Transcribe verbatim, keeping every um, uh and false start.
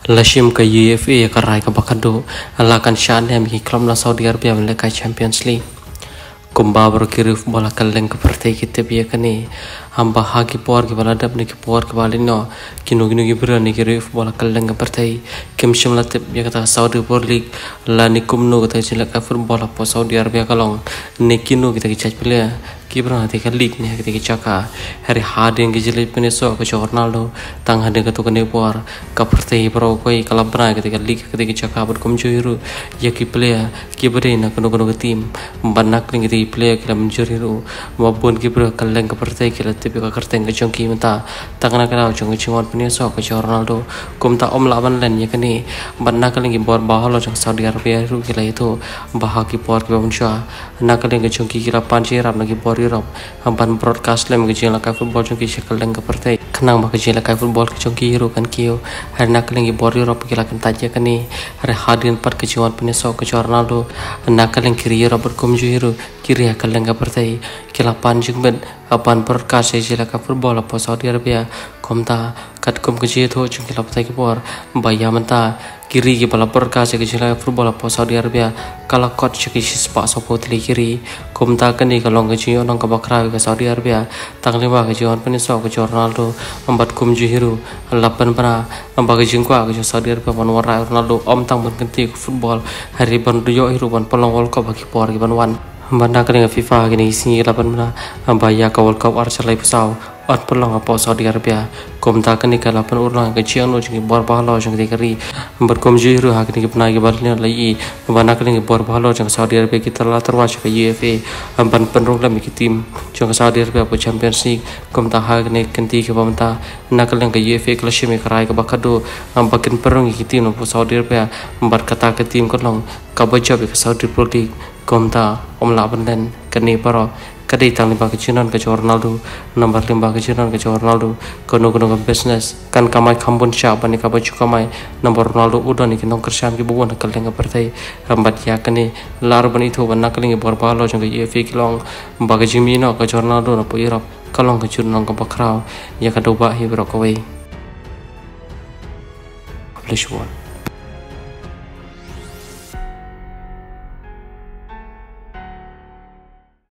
Lashim ka U E F A ka rai ka bakado alakan shan hem ki klub la Saudi Arabia mele ka Champions League kumba bro ki ruf bola kaleng ka partai ki tebiya kani hamba ha ki por ki bala dab ni ki por ki bala no kinu kinu ki bro ni ki ruf bola kaleng ka partai kim shimla tebiya ka Saudi Pro League la ni kumno ka jila ka football po Saudi Arabia ka long ni kinu kita ki chach player Kibran hati kan league ni hati kicaka hari hading gijilip peneso ke Ronaldo tang hading ke tukang nepor ke partai pro koi kalabra ketika league ketika kicaka berkom juiru ya ki player kibre na kono kono ke tim banak ling ketika player kila menjuriru maupun kibre kaleng ke partai kila tipe ke kerteng ke jongki menta tangana kala jong chingon peneso ke Ronaldo kum ta om lawan len ya kini banak ling bor bahalo jong Saudi Arabia ru kila itu bahagi por ke bangsa nak ling ke jongki kila panci rap lagi por Europe hampan broadcast lem ke jela kai football jongki shakal leng ke partai kenang ba ke jela kai football ke jongki hero kan kio har nak leng bor Europe ke lakan tajya kani har hadin par ke jiwan peneso ke Ronaldo nak leng kiri Europe berkum ju hero kiri hakal leng ke partai kila pan jingben apan broadcast jela kai football apa Saudi Arabia komta kat kum ke jito jongki la partai ke bor baya menta kiri ke bala broadcast ke jela football apa Saudi Arabia kala kot cheki spa support li kiri komta kani kalong ke jiwan nang kabakra ke Saudi Arabia tanglima ke jiwan peneso ke Ronaldo membuat kum ju hero lapan para membagai jingkwa ke Saudi Arabia ban wara Ronaldo om tang ban kenti ke football hari ban yo hero ban pelong World Cup bagi por ke ban wan banda kene FIFA kini sini lapan mana baya ke World Cup arsalai pesau at pelong apa Saudi Arabia komta kene ke lapan urang ke jiang no jingi bor bahalo jang dikari berkom ju hero ha kene ke pernah ke balnya lai banda kene ke bor bahalo jang Saudi Arabia kita la terwas ke U E F A ban penrong lam ki tim jang Saudi Arabia po Champions League komta ha kene kenti ke pamta nakaleng ke U E F A kelas me karai ke bakado bakin perong ki tim no po Saudi Arabia bar kata ke tim kolong kabaja ke Saudi Pro League komta om laban dan kene paro kadai tang lima kejunan ke Ronaldo nomor lima kejunan ke Ronaldo kono kono ke business kan kamai kampun siapa ni kabaju kamai nomor Ronaldo udah ni kinong kerjaan ki bukan kaleng ke partai hambat ya kene lar ban itu ban nakaleng bor balo jong ke U E F A kilong bagaji mino ke Ronaldo na po Europe kalong ke jurnang ke bakrao ya kadoba hi bro kawai publish one